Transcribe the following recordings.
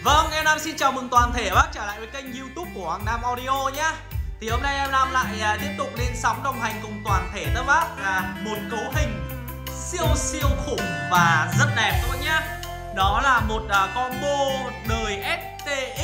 Vâng, em Nam xin chào mừng toàn thể bác trở lại với kênh YouTube của Hoàng Nam Audio nhé. Thì hôm nay em Nam lại tiếp tục lên sóng đồng hành cùng toàn thể các bác một cấu hình siêu khủng và rất đẹp các bác nhé. Đó là một combo đời STX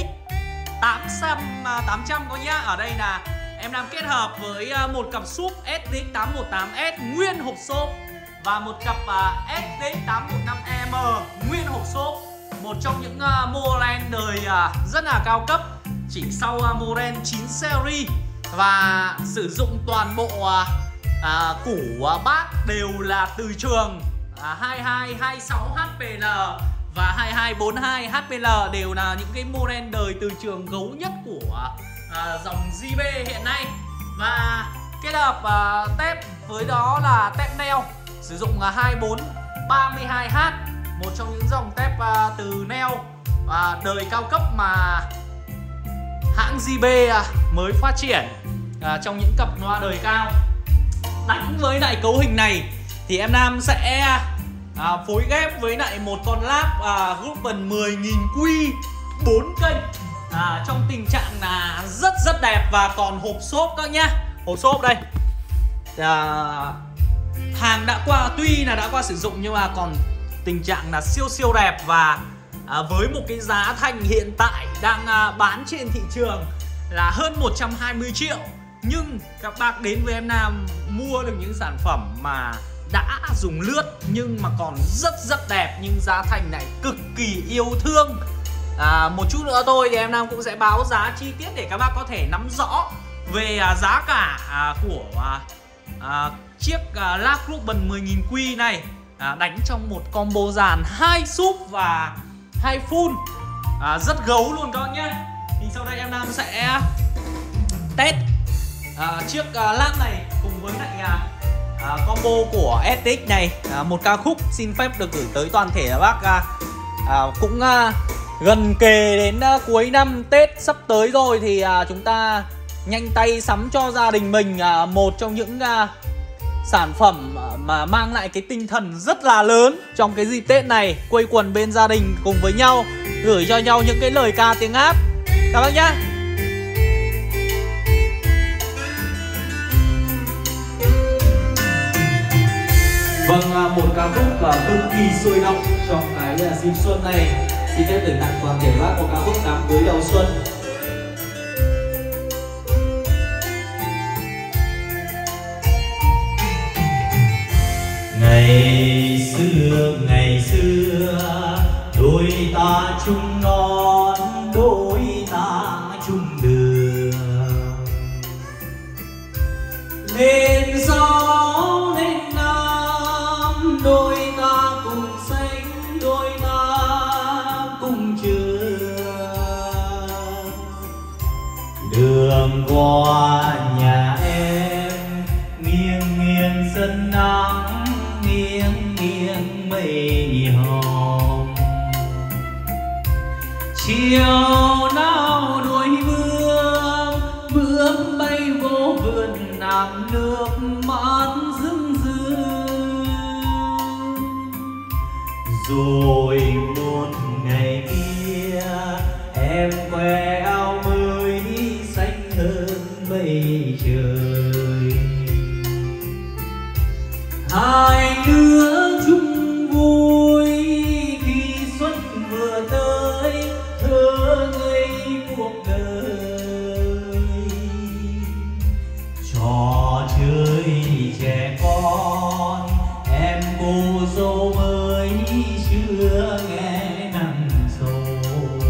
800 các nhá. Ở đây là em Nam kết hợp với một cặp súp STX 818S nguyên hộp xốp và một cặp STX 815EM nguyên hộp xốp. Một trong những model đời rất là cao cấp, chỉ sau model 9 series và sử dụng toàn bộ củ bát đều là từ trường 2226 HPL và 2242 HPL, đều là những cái model đời từ trường gấu nhất của dòng JB hiện nay. Và kết hợp tép với đó là tép neo sử dụng 2432H, một trong những dòng tép từ neo đời cao cấp mà hãng JB mới phát triển trong những cặp loa đời cao. Đánh với lại cấu hình này thì em Nam sẽ phối ghép với lại một con lap Gruppen 10.000 Q 4 kênh trong tình trạng là rất đẹp và còn hộp xốp các nhá. Hộp xốp đây, hàng đã qua, tuy là đã qua sử dụng nhưng mà còn tình trạng là siêu đẹp. Và với một cái giá thành hiện tại đang bán trên thị trường là hơn 120 triệu, nhưng các bác đến với em Nam mua được những sản phẩm mà đã dùng lướt nhưng mà còn rất đẹp, nhưng giá thành này cực kỳ yêu thương. Một chút nữa thôi thì em Nam cũng sẽ báo giá chi tiết để các bác có thể nắm rõ về giá cả của chiếc lap Gruppen 10.000 Q này, đánh trong một combo dàn 2 súp và 2 full, rất gấu luôn các bác nhé. Thì sau đây em Nam sẽ test chiếc lap này cùng với lại combo của STX này. Một ca khúc xin phép được gửi tới toàn thể các bác, cũng gần kề đến cuối năm Tết sắp tới rồi, thì chúng ta nhanh tay sắm cho gia đình mình một trong những sản phẩm mà mang lại cái tinh thần rất là lớn trong cái dịp Tết này, quây quần bên gia đình cùng với nhau, gửi cho nhau những cái lời ca tiếng hát các bác nhé. Vâng, một ca khúc cực kỳ sôi động trong cái dịp xuân này. Xin phép gửi tặng toàn thể bác một ca khúc đám cưới đầu xuân. Ngày xưa đôi ta chung non, đôi ta chung đường, lên gió lên nam, đôi ta cùng xanh, đôi ta cùng trường. Đường qua nhà em nghiêng sân nắng, nghiêng mây hồng. Chiều nào đuổi bướm bay vô vườn, nàng nước mắt rưng rưng. Rồi một ngày kia em khoe áo mới xanh hơn mây trời. Hai đứa chung vui khi xuân vừa tới, thơ ngây cuộc đời. Trò chơi trẻ con em cô dâu mới chưa nghe nắng sầu.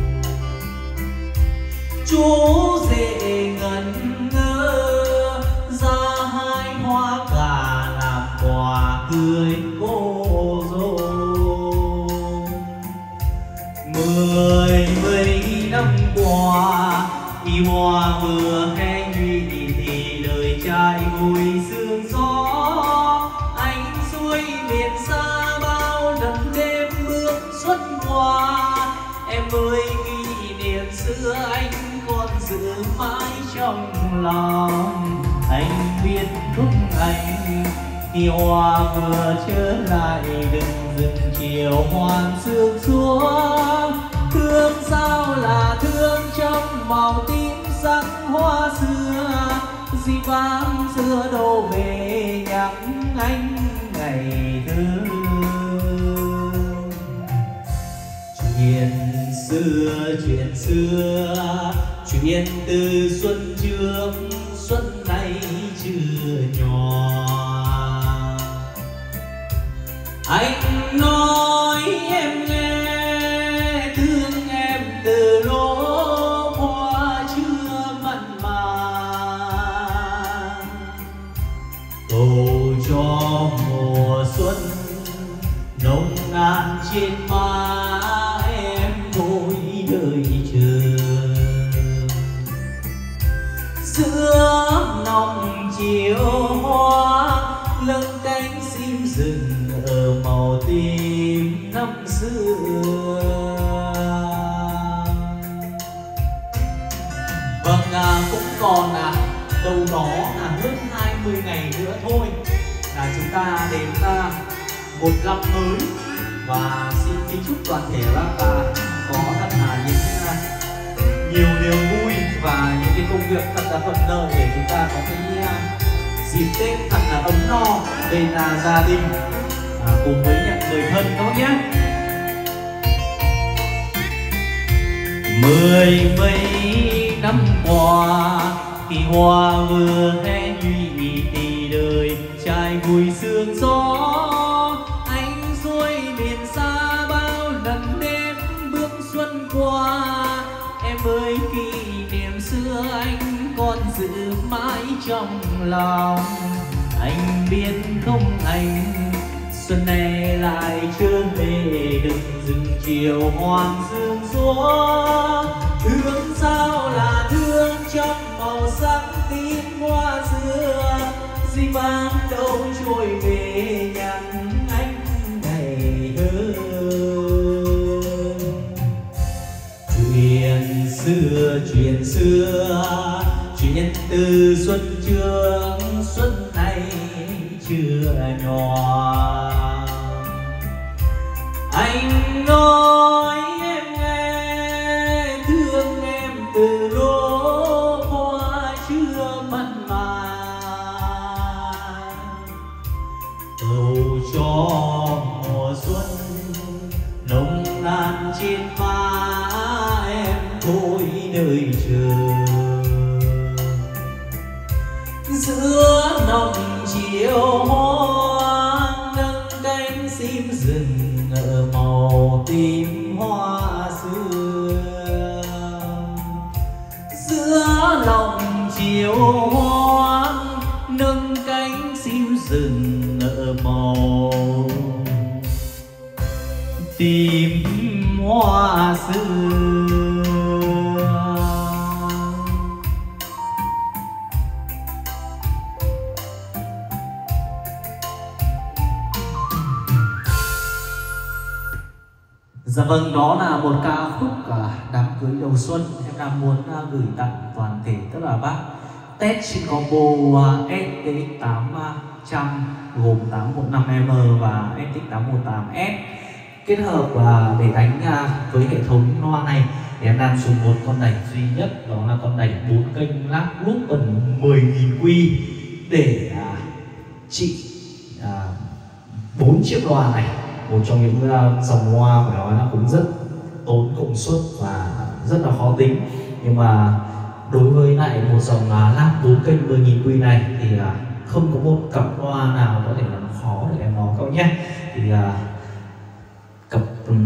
Chú rể ngẩn ngơ ra hai hoa cà làm quà cưới cô dâu. Mười năm qua khi hoa vừa hé nhụy thì đời trai vui sương gió. Anh xuôi miền xa bao lần đêm bước xuân qua. Em ơi kỷ niệm xưa anh còn giữ mãi trong lòng. Anh biết lúc anh khi hoa vừa trở lại, đừng dừng chiều hoang sương xuống. Thương đâu về nhắc anh ngày thơ. Chuyện xưa chuyện từ xuân trước xuân nay chưa nhỏ. Anh nói em nghe thương em từ lúc hoa chưa mặn mà, cầu cho mùa xuân nồng nàn trên má em mỗi đời chờ. Giữa nồng chiều hoa lưng cánh sim rừng ở màu tím năm xưa. Vâng, cũng còn đâu đó là hơn 20 ngày nữa thôi là chúng ta đến một năm mới, và xin kính chúc toàn thể bác có thật là nhiều niềm vui và những cái công việc thật là thuận lợi để chúng ta có cái dịp Tết thật là ấm no bên gia đình cùng với những người thân các bác nhé. Mười mấy năm qua khi hoa vừa hé nhụy thì đời trai vui sương gió. Anh xuôi miền xa bao lần đêm bước xuân qua. Em ơi kỷ niệm xưa anh còn giữ mãi trong lòng. Anh biết không anh xuân này lại trở về đừng rừng chiều hoàng sương gió. Thương sao là thương trong màu sắc tím hoa xưa, di vang đâu trôi về nhắc anh ngày thơ. Chuyện xưa chuyện từ xuân trước xuân nay chưa nhỏ. Anh nói em nghe thương em từ lúc hoa chưa mặn mà, cầu cho mùa xuân nồng nàn trên má em mỗi đời chờ. Giữa nồng chiều hoa nâng cánh sim rừng ở màu tím hoa xưa. Giữa nồng chiều hoa nâng cánh sim rừng ở màu tím hoa xưa. Dạ vâng, đó là một ca khúc đám cưới đầu xuân em đang muốn gửi tặng toàn thể tất cả bác. Tết trên combo STX 800 gồm 815M và STX 818S kết hợp để đánh với hệ thống loa này thì em đang dùng một con đẩy duy nhất, đó là con đẩy 4 kênh lát lúc gần 10.000 quy để trị 4 chiếc loa này. Một trong những dòng loa phải nói là cũng rất tốn công suất và rất là khó tính, nhưng mà đối với lại một dòng lát 4 kênh 10.000 quy này thì không có một cặp loa nào có thể làm khó để em nó các nhé. Thì cặp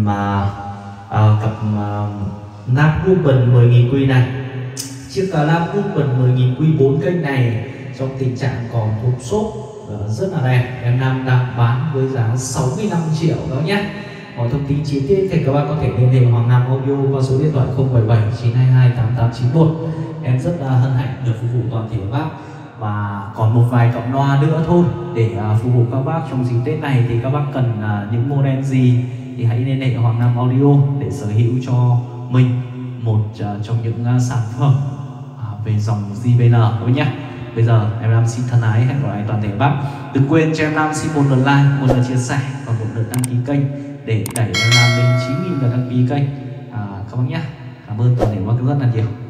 lát Ruben 10.000 quy này, chiếc lát Ruben 10.000 quy 4 kênh này trong tình trạng còn hộp xốp rất là đẹp, em đang bán với giá 65 triệu đó nhé. Mọi thông tin chi tiết thì các bạn có thể liên hệ Hoàng Nam Audio qua số điện thoại 077 922 8891. Em rất hân hạnh được phục vụ toàn thể các bác, và còn một vài cặp loa nữa thôi để phục vụ các bác trong dịp Tết này. Thì các bác cần những model gì thì hãy liên hệ Hoàng Nam Audio để sở hữu cho mình một trong những sản phẩm về dòng JBL các bác nhé. Bây giờ em Nam xin thân ái hẹn gặp lại toàn thể bác. Đừng quên cho em Nam xin một lượt like, một lượt chia sẻ và một lượt đăng ký kênh để đẩy em Nam lên 9.000 lượt đăng ký kênh các bác nhé. Cảm ơn toàn thể bác rất là nhiều.